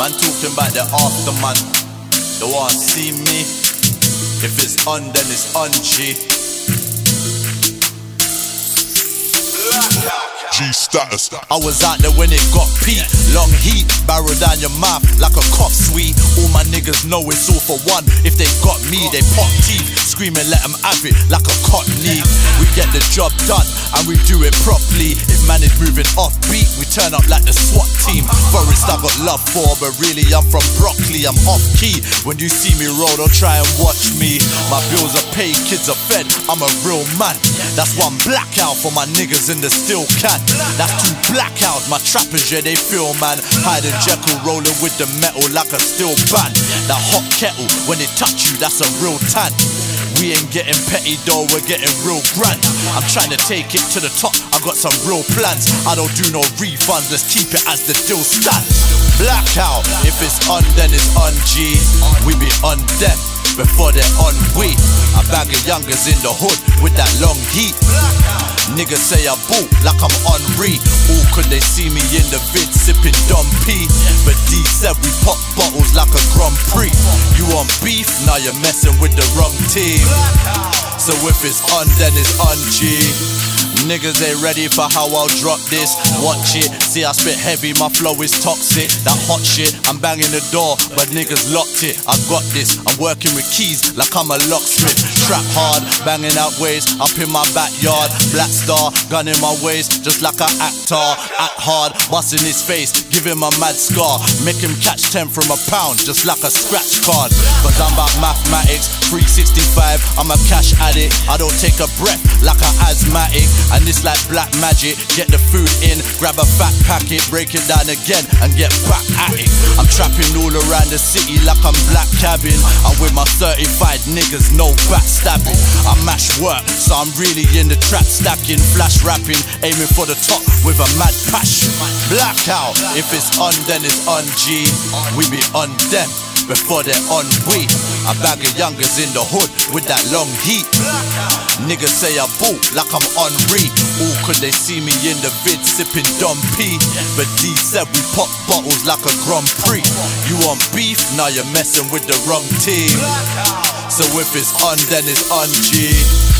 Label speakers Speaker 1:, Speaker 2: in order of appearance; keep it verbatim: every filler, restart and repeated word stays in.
Speaker 1: Man talking about the after man. They wanna see me. If it's on, then it's on, G.
Speaker 2: G-Status.
Speaker 1: I was out there when it got peak. Long heat, barrel down your mouth like a cop sweet. All my niggas know it's all for one. If they got me, they pop teeth. Screaming, let them have it like a cockney. We get the job done and we do it properly. If man is moving off beat, we turn up like the SWAT team. Forest I got love for, but really I'm from Broccoli. I'm off key. When you see me roll, don't try and watch me. My bills are paid, kids are fed. I'm a real man. That's one blackout for my niggas in the steel can. That's two blackouts, my trappers, yeah, they feel, man. Hyde and Jekyll rolling with the metal like a steel band. That hot kettle, when it touch you, that's a real tan. We ain't getting petty though, we're getting real grand. I'm trying to take it to the top, I got some real plans. I don't do no refunds, let's keep it as the deal stands. Blackout, if it's on, then it's on, G. We be on them before they're on we. A bag of youngers in the hood with that long heat. Niggas say I boo like I'm Henri. All could they see me in the vid sipping Dom P. But D said we pop bottles like a Grand Prix. You want beef? Now you're messing with the wrong team. So if it's on, then it's on, G. Niggas ain't ready for how I'll drop this. Watch it, see I spit heavy, my flow is toxic. That hot shit, I'm banging the door, but niggas locked it. I got this, I'm working with keys like I'm a locksmith. Trap hard, banging out ways, up in my backyard. Black star, gun in my waist, just like an actor. Act hard, busting his face, give him a mad scar. Make him catch ten from a pound, just like a scratch card. Cause I'm about mathematics, three sixty-five, I'm a cash addict. I don't take a breath like an asthmatic. And it's like black magic, get the food in, grab a fat packet, break it down again and get back at it. I'm trapping all around the city like I'm Black Cabin. I'm with my certified niggas, no backstabbing. I mash work, so I'm really in the trap, stacking, flash rapping, aiming for the top with a mad passion. Blackout, if it's on, then it's on, G. We be on them before they're on we. A bag of youngers in the hood with that long heat. Niggas say I boo like I'm Henri. All could they see me in the vid sipping Dom P. But D said we pop bottles like a Grand Prix. You want beef? Now you're messing with the wrong team. So if it's on, then it's on, G.